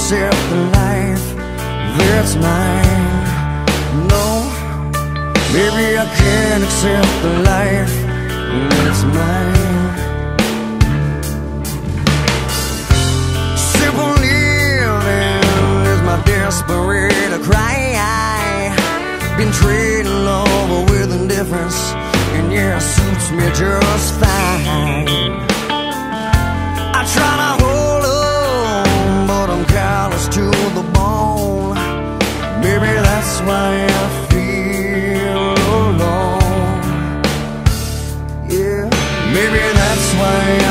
accept the life that's mine. No, maybe I can't accept the life that's mine. Simple living is my desperate cry. Been trading love with indifference, and yeah, it suits me just fine. I try to hold on, but I'm callous to the bone. Maybe that's why I feel alone. Yeah, maybe that's why